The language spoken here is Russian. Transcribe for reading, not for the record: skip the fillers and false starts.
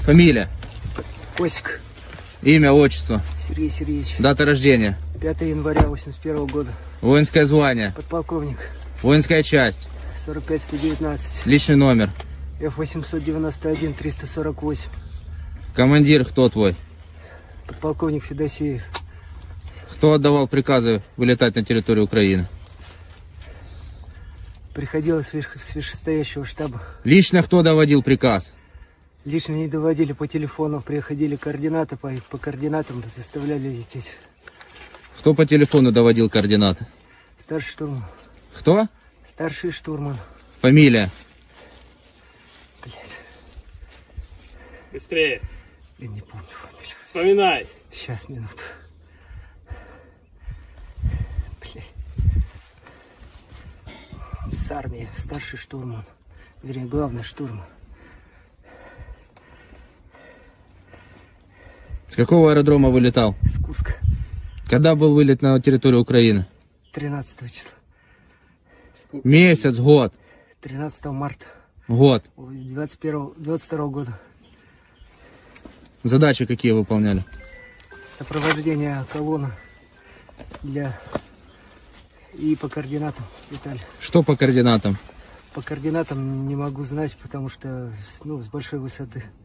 Фамилия? Косик. Имя, отчество? Сергей Сергеевич. Дата рождения? 5 января 81 года. Воинское звание? Подполковник. Воинская часть? 45-119. Личный номер? F891-348. Командир кто твой? Подполковник Федосеев. Кто отдавал приказы вылетать на территорию Украины? Приходил с вышестоящего штаба. Лично кто доводил приказ? Лично не доводили по телефону, приходили координаты, по координатам заставляли лететь. Кто по телефону доводил координаты? Старший штурман. Кто? Старший штурман. Фамилия? Блять. Быстрее. Я не помню фамилию. Вспоминай. Сейчас, минуту. Блять. С армии, старший штурман. Вернее, главный штурман. С какого аэродрома вылетал? С Курска. Когда был вылет на территорию Украины? 13 числа. Месяц, год? 13 марта. Год. 22 года. Задачи какие выполняли? Сопровождение колонны и по координатам летали. Что по координатам? По координатам не могу знать, потому что с большой высоты.